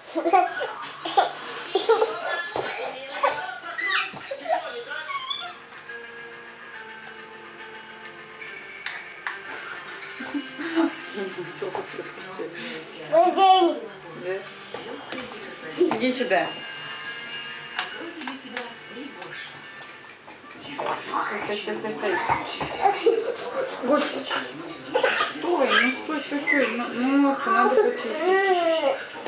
Начался свет включать. Да? Иди сюда. Стой. Господи. Стой, ну стой. Ну, ножку надо почистить.